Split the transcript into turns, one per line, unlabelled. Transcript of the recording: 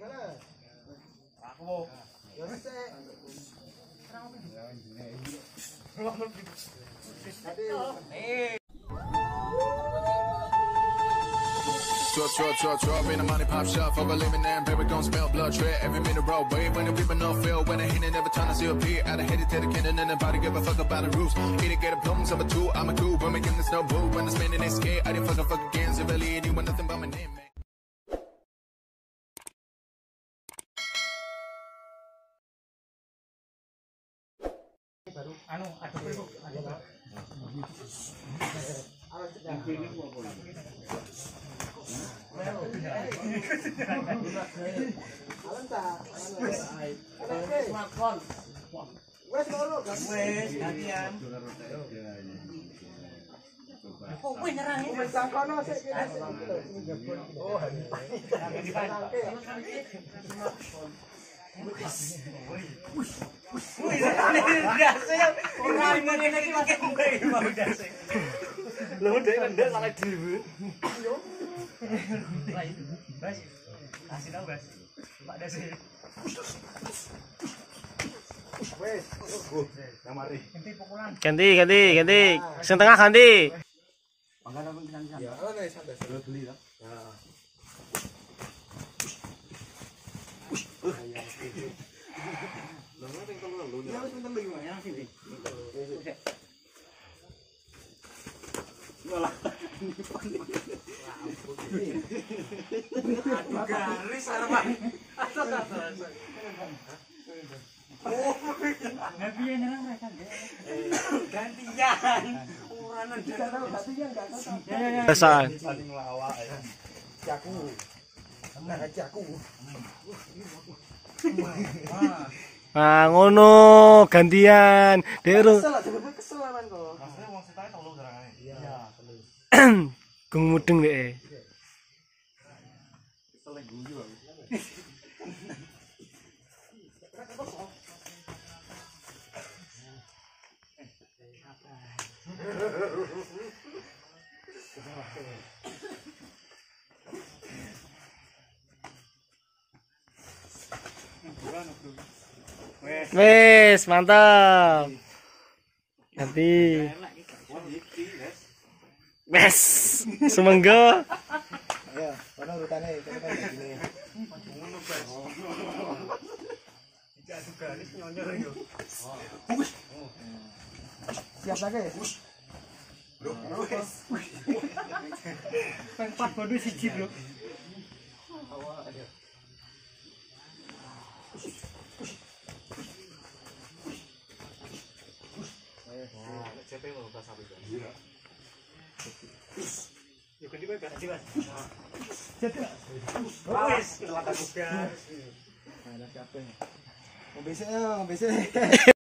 Aku.
Ya wis sik.
Drop in the money pop shop for a living and baby gon' smell blood tread every minute road wave when the people no feel when they hit it every time I see a beat out of headed to the cannon and nobody give a fuck about the rules either get a plums of a two I'm a cool when making this no boo when I'm spinning they scared I didn't fuck again so really anyone nothing but my name man.
Anu ada peluk ada. Smartphone.
Wes loro kan.
Wes gantian. Oh, kowe nyerang iki.
Wes kono sik kene. Oh,
Lho dhek kendel salah dhewe. Yo. Bas. Kasih tahu, Bas. Pak Dasi.
wes. Yang mari.
Ganti pukulan.
Ganti. Sing tengah ganti.
Mangga nang pisan-pisan.
Ya, ana santai.
Beli ta.
Nah.
Ya wis penting lho ya sini. Walah. Garis arep. Oh, ngapain nyerang mereka? Gantian. Uranan
Enggak tahu gantian enggak tahu.
Kesan.
saling lawak ya.
Jaku. Nah, jaku.
Ah ngono gantian. Dek
Kesel aja kesel man kok.
Maksudnya wong setae tolong jarangane. Iya.
gung mudeng dek.
Kesel guyu aku.
Wes, mantap. Ganti. Wes, semenggo.
Ayo, mana urutane? Kita kan gini.
Ngono, Bas. Tidak juga wis nyonyor yo.
Siap lagi.
Wes. Peng 4 bodo siji, Bro. CP mau pas sampai kan. Iya. Yuk ganti Mas. Ganti Mas. Wes, telah juga.
Ada siapa? Mau besok.